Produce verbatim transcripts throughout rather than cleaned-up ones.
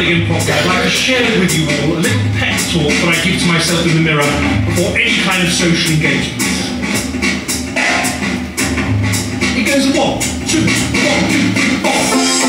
again properly, I'd like to share with you all a little pep talk that I give to myself in the mirror before any kind of social engagement. It goes one, two, one, two, three, four.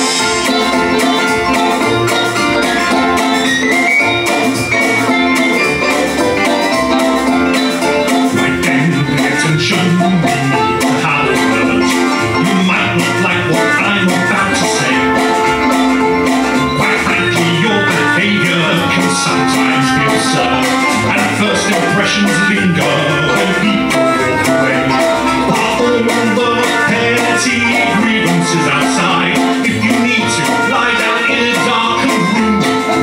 Right then, pay attention, we need to have a word. You might not like what I'm about to say. Quite frankly, your behaviour can sometimes be absurd, and first impressions linger when people walk away. Bother the petty grievances outside. If you need to, lie down in a darkened room.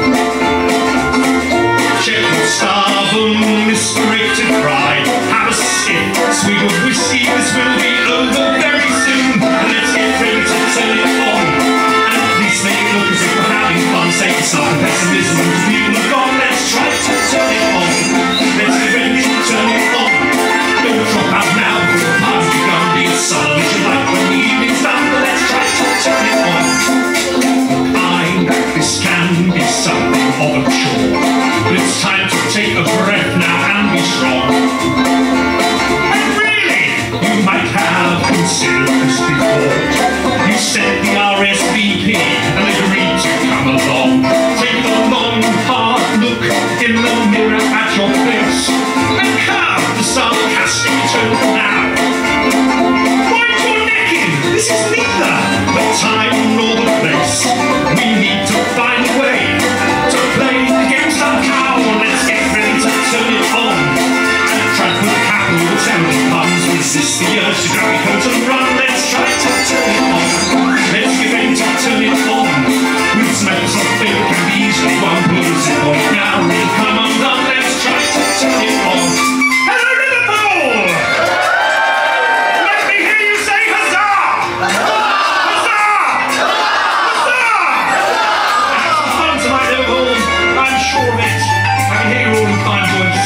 Check your stubborn, misdirected pride. Have a sip, swig of whiskey. This will be over very soon. And let's get ready to turn it on. And at least make it look as if we're having fun. Say it's not pessimism and people are gone. Let's try to turn it on. Let's get ready to turn it on. Don't drop out now before the party's begun. Be as subtle as you like when the evening's done. But let's try to turn it on. I know this can be something of a chore, but it's time to take a breath now and be strong. And really, you might have considered this before. You sent the R S V P and agreed to come along. Take a long, hard look in the mirror at your face and curve the sarcastic tone now. Wind your neck in. This is neither the time nor the place. We need to find a way to play the game somehow. Let's get ready to turn it on and try to put capital terrible puns. Resist the urge to grab your coat and run. Let's try to turn it on. Let's get ready to turn it on. With smell something that can be easily won. Put a zip on it now. Really come undone. Let's try to turn it on. Hello, Liverpool! Let me hear you say huzzah! Huzzah! Huzzah! Have some fun tonight, Liverpool. I'm sure of it. I can hear you all in fine voice.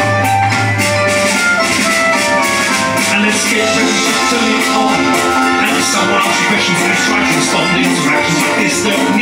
And let's get ready to turn it on. And if someone asks you questions, let's try to respond. Interactions like this don't